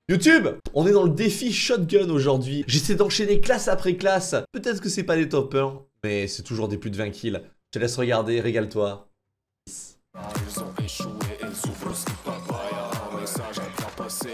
YouTube, on est dans le défi shotgun aujourd'hui. J'essaie d'enchaîner classe après classe. Peut-être que c'est pas des top 1, mais c'est toujours des plus de 20 kills. Je te laisse regarder, régale-toi. Ils ont échoué, ils souffrent ce papaya. Un message à bien passer.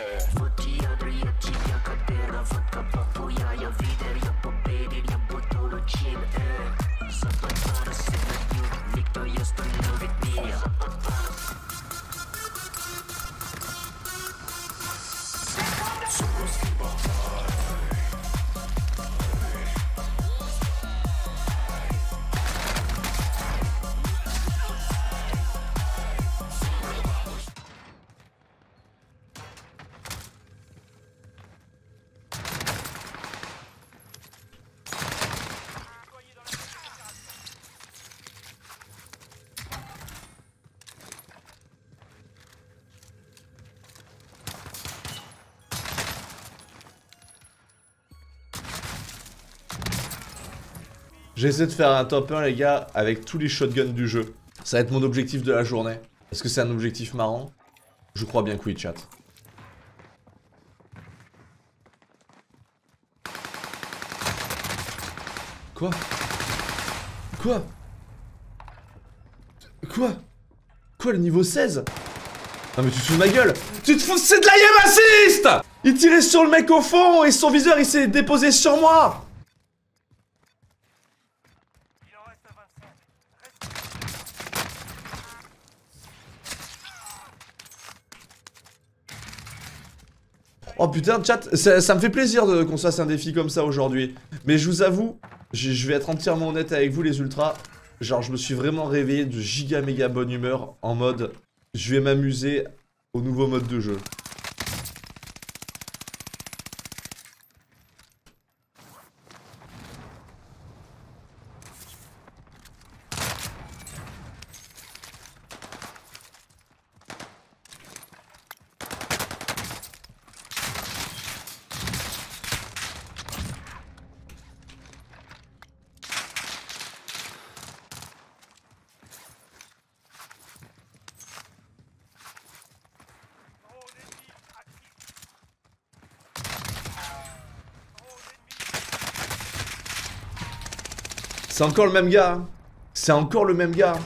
J'essaie de faire un top 1 les gars avec tous les shotguns du jeu. Ça va être mon objectif de la journée. Est-ce que c'est un objectif marrant? Je crois bien que oui, chat. Quoi? Quoi? Quoi? Quoi, le niveau 16? Non mais tu te fous de ma gueule! Tu te fous, c'est de l'aim assist! Il tirait sur le mec au fond et son viseur il s'est déposé sur moi! Oh putain, chat, ça me fait plaisir qu'on se fasse un défi comme ça aujourd'hui. Mais je vous avoue, je vais être entièrement honnête avec vous les ultras. Genre, je me suis vraiment réveillé de giga méga bonne humeur en mode je vais m'amuser au nouveau mode de jeu. C'est encore le même gars. Hein. C'est encore le même gars.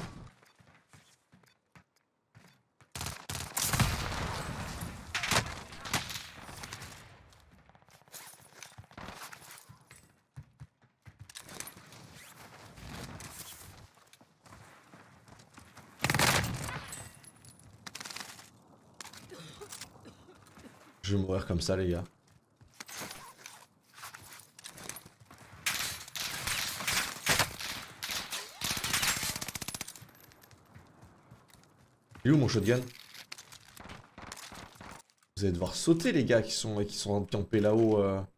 Je vais mourir comme ça les gars. Il est où mon shotgun? Vous allez devoir sauter les gars qui sont en campés là-haut.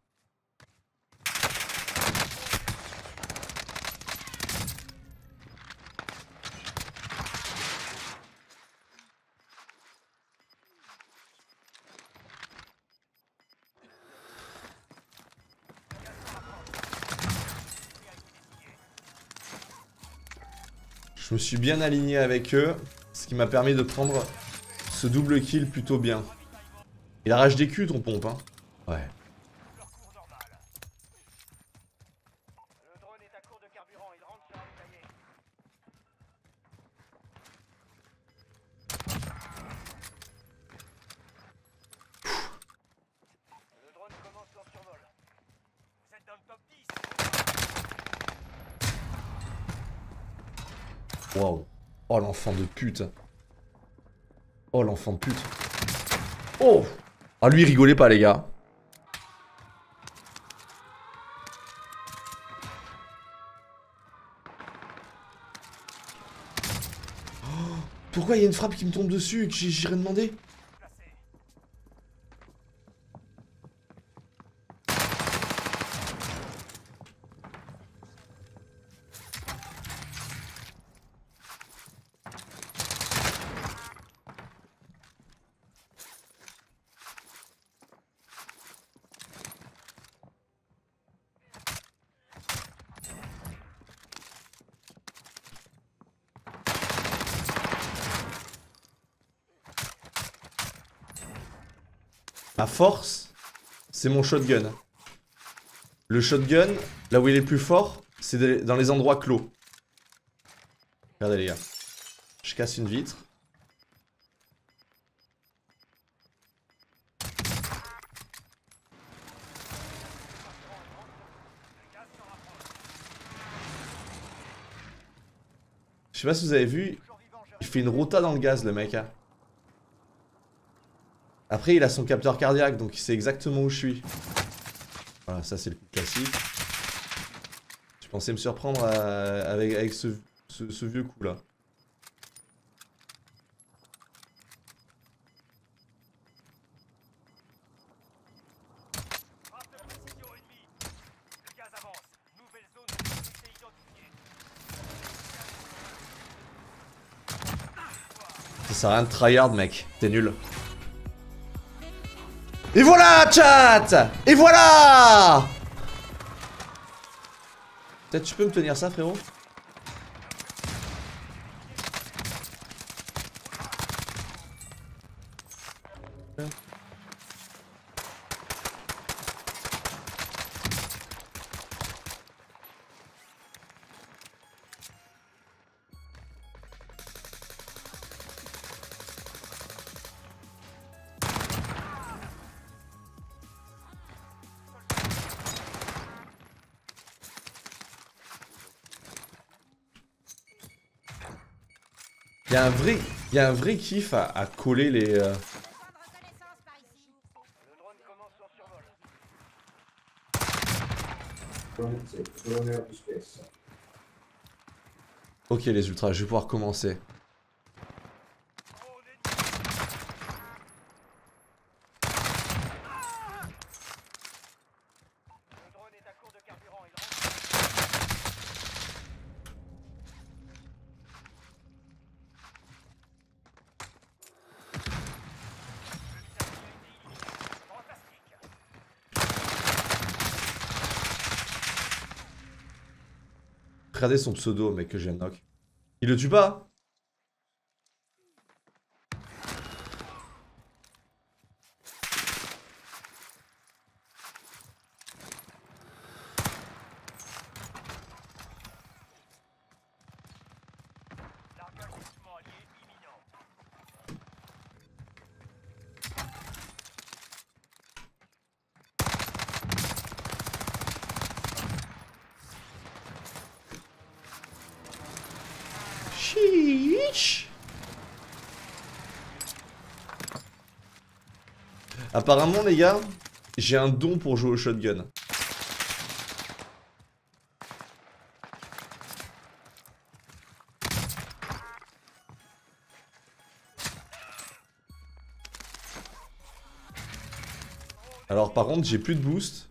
Je me suis bien aligné avec eux. Ce qui m'a permis de prendre ce double kill plutôt bien. Il arrache des culs ton pompe, hein. Ouais. Waouh. Oh l'enfant de pute. Oh l'enfant de pute. Oh. Ah lui rigolez pas les gars. Oh, pourquoi il y a une frappe qui me tombe dessus et que j'ai rien demandé? Ma force, c'est mon shotgun. Le shotgun, là où il est le plus fort, c'est dans les endroits clos. Regardez les gars. Je casse une vitre. Je sais pas si vous avez vu, il fait une rota dans le gaz le mec. Hein. Après il a son capteur cardiaque donc il sait exactement où je suis. Voilà, ça c'est le coup classique. Je pensais me surprendre avec ce vieux coup là. Ça sert à rien de tryhard mec, t'es nul. Et voilà chat! Et voilà! Peut-être tu peux me tenir ça frérot? Il y a un vrai kiff à coller les... Ok les ultras, je vais pouvoir commencer. Regardez son pseudo, mec, que je viens de knock. Il le tue pas? Chiche. Apparemment les gars, j'ai un don pour jouer au shotgun. Alors par contre j'ai plus de boost.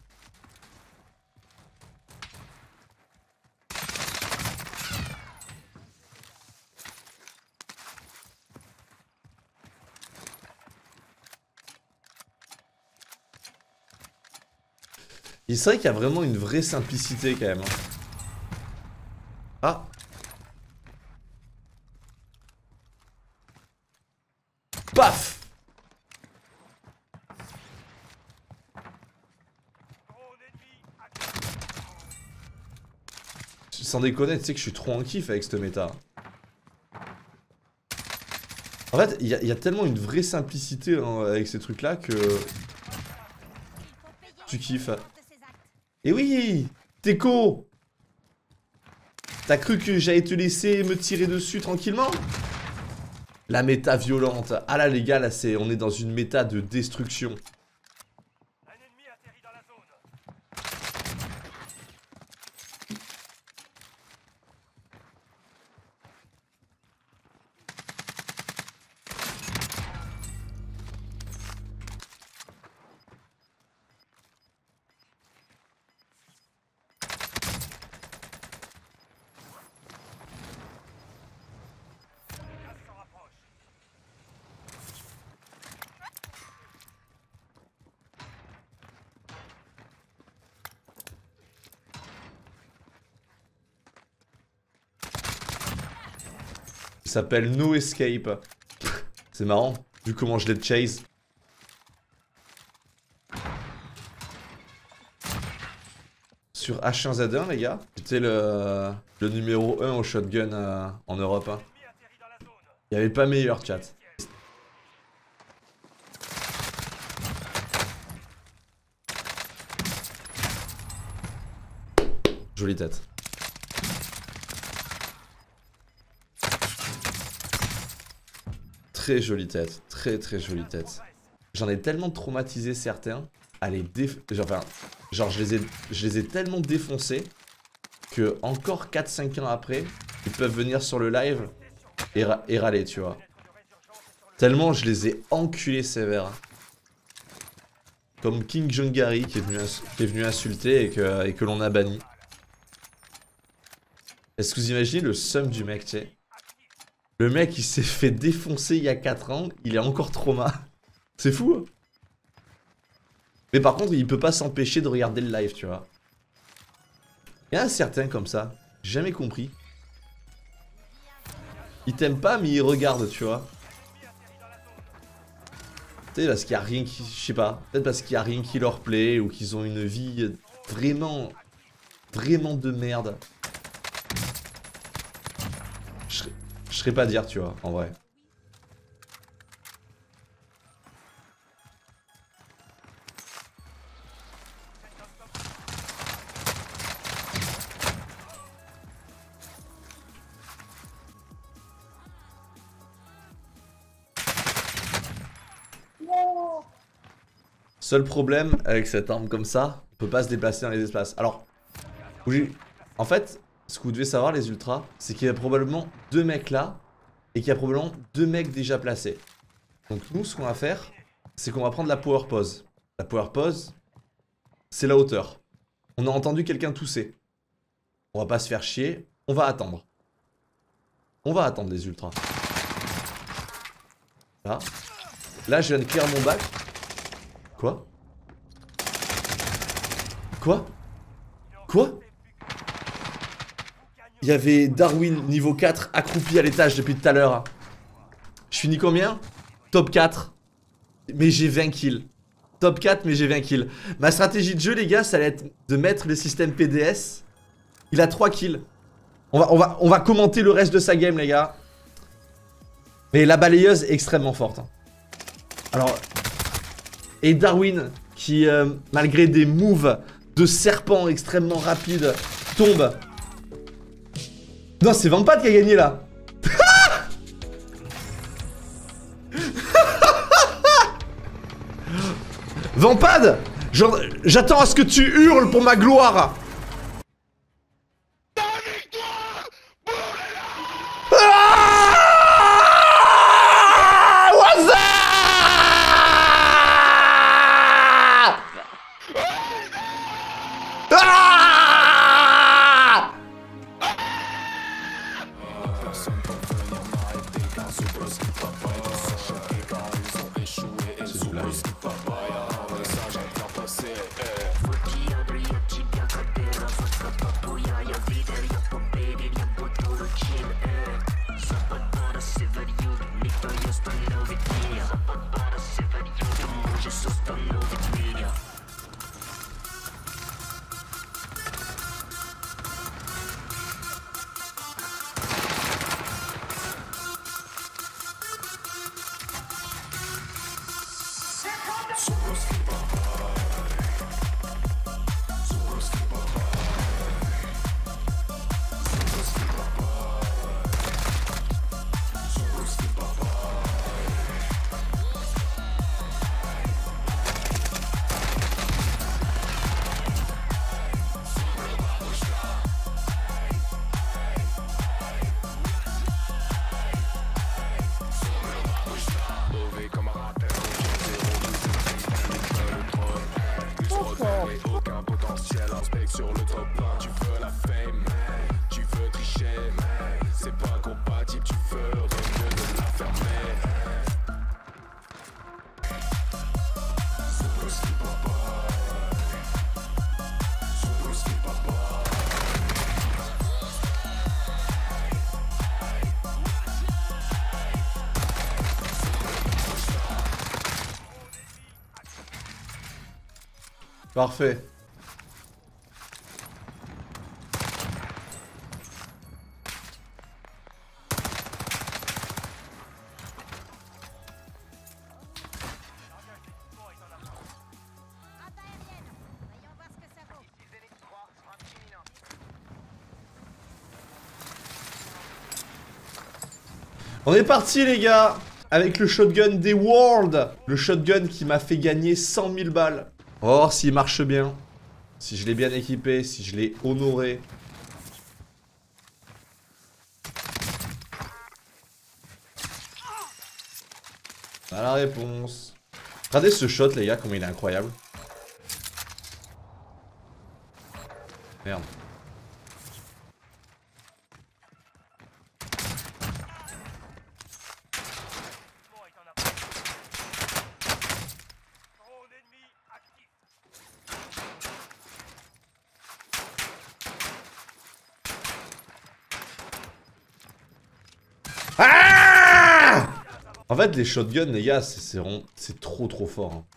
Il serait qu'il y a vraiment une vraie simplicité quand même. Ah. Paf. Sans déconner, tu sais que je suis trop en kiff avec cette méta. En fait, il y a tellement une vraie simplicité hein, avec ces trucs là que... Tu kiffes. Et oui, Teco, t'as cru que j'allais te laisser me tirer dessus tranquillement? La méta violente. Ah là les gars, là on est dans une méta de destruction. Il s'appelle No Escape. C'est marrant, vu comment je l'ai chase. sur H1Z1, les gars. J'étais le numéro 1 au shotgun en Europe. Hein. Il n'y avait pas meilleur, chat. Jolie tête. Très jolie tête. Très très jolie tête. J'en ai tellement traumatisé certains. À les genre je les ai tellement défoncés que encore 4-5 ans après, ils peuvent venir sur le live et râler, tu vois. Tellement je les ai enculés sévères. Comme King John Gary qui est venu insulter et que l'on a banni. Est-ce que vous imaginez le seum du mec, tu sais? Le mec il s'est fait défoncer il y a 4 ans, il est encore trauma. C'est fou hein. Mais par contre il peut pas s'empêcher de regarder le live, tu vois. Il y en a certains comme ça, j'ai jamais compris. Ils t'aiment pas mais ils regardent, tu vois. Peut-être parce qu'il y a rien qui... Je sais pas. Peut-être parce qu'il y a rien qui leur plaît ou qu'ils ont une vie vraiment... Vraiment de merde. Je serais pas dire, tu vois, en vrai. Seul problème avec cette arme comme ça, on peut pas se déplacer dans les espaces. Alors, en fait, ce que vous devez savoir les ultras, c'est qu'il y a probablement 2 mecs là, et qu'il y a probablement 2 mecs déjà placés. Donc nous, ce qu'on va faire, c'est qu'on va prendre la power pause. La power pause, c'est la hauteur. On a entendu quelqu'un tousser. On va pas se faire chier, on va attendre. On va attendre les ultras. Là. Là, je viens de clear mon bac. Quoi? Quoi? Quoi? Il y avait Darwin niveau 4 accroupi à l'étage depuis tout à l'heure. Je finis combien? Top 4. Mais j'ai 20 kills. Top 4 mais j'ai 20 kills. Ma stratégie de jeu les gars ça allait être de mettre le système PDS. Il a 3 kills. On va commenter le reste de sa game les gars. Mais la balayeuse est extrêmement forte. Alors... Et Darwin qui malgré des moves de serpent extrêmement rapides tombe. Non, c'est Vampad qui a gagné là. Vampad, j'attends à ce que tu hurles pour ma gloire. Parfait. On est parti les gars, avec le shotgun des Worlds. Le shotgun qui m'a fait gagner 100 000 balles. On va voir s'il marche bien. Si je l'ai bien équipé, si je l'ai honoré. À la réponse. Regardez ce shot les gars, comme il est incroyable. Merde. Ah! En fait, les shotguns, les gars, c'est trop fort. Hein.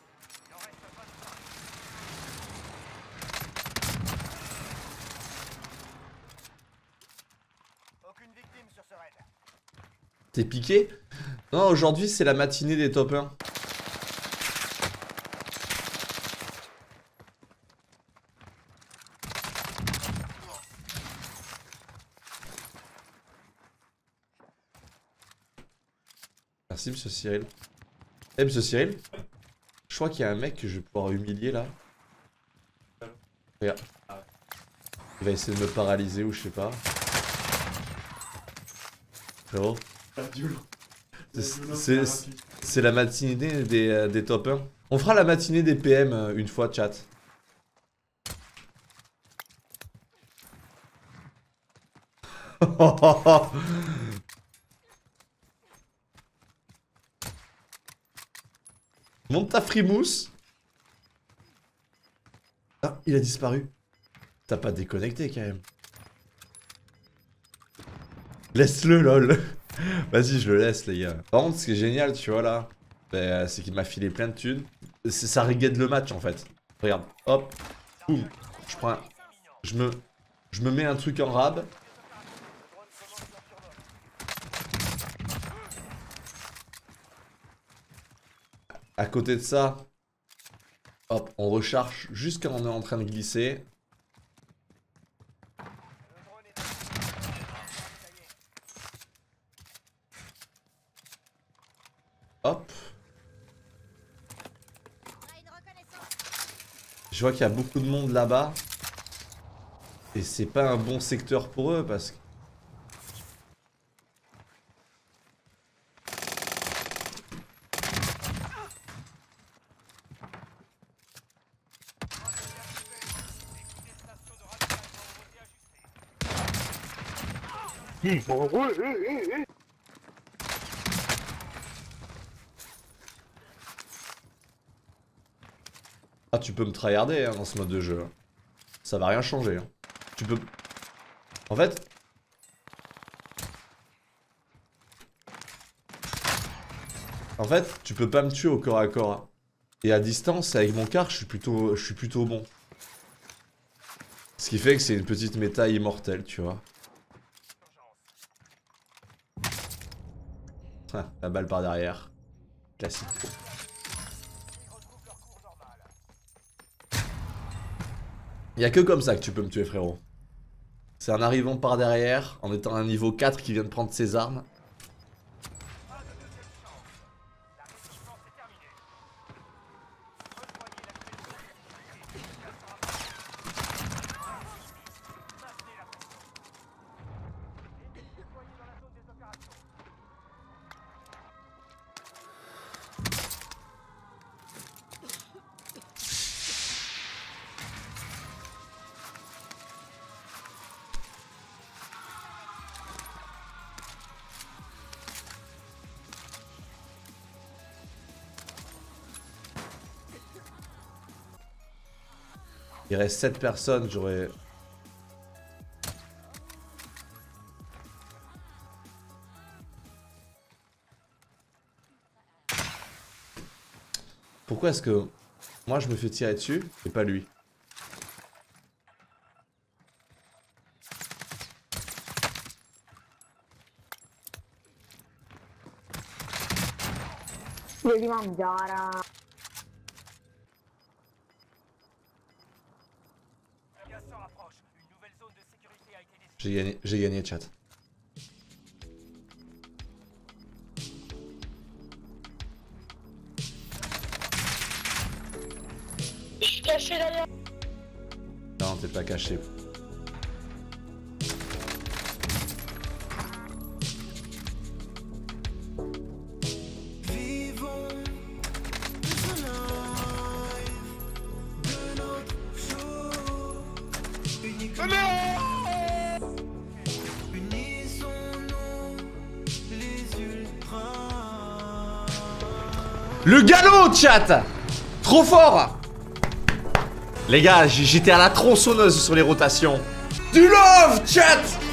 T'es piqué? Non, aujourd'hui, c'est la matinée des top 1. Merci, monsieur Cyril. Eh, monsieur Cyril, je crois qu'il y a un mec que je vais pouvoir humilier là. Regarde. Il va essayer de me paralyser ou je sais pas. Frérot. C'est la matinée des top 1. On fera la matinée des PM une fois, chat. Monte ta frimousse. Ah, il a disparu. T'as pas déconnecté quand même. Laisse-le, lol. Vas-y, je le laisse, les gars. Par contre, ce qui est génial, tu vois, là, bah, c'est qu'il m'a filé plein de thunes. Ça reguette le match, en fait. Regarde, hop, boum. Je prends un... Je me mets un truc en rab. À côté de ça, hop, on recharge juste quand on est en train de glisser. Hop. Je vois qu'il y a beaucoup de monde là-bas. Et c'est pas un bon secteur pour eux parce que... Ah, tu peux me tryharder hein, dans ce mode de jeu. Ça va rien changer. Hein. Tu peux... En fait... tu peux pas me tuer au corps à corps. Hein. Et à distance, avec mon car, je suis plutôt bon. Ce qui fait que c'est une petite méta immortelle, tu vois. Ah, la balle par derrière. Classique. Y'a que comme ça que tu peux me tuer, frérot. C'est en arrivant par derrière, en étant un niveau 4 qui vient de prendre ses armes. Il reste 7 personnes, j'aurais... Pourquoi est-ce que moi je me fais tirer dessus et pas lui? Devi mangiare. J'ai gagné, chat. caché derrière. Non, t'es pas caché. Le galop, chat! Trop fort! Les gars, j'étais à la tronçonneuse sur les rotations. Du love, chat!